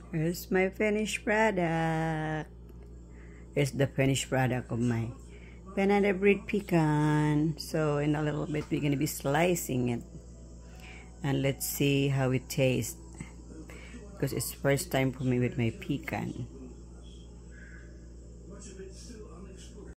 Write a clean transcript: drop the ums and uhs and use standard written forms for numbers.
Here's my finished product. Here's the finished product of my banana bread pecan. So in a little bit we're gonna be slicing it, and let's see how it tastes, because it's first time for me with my pecan.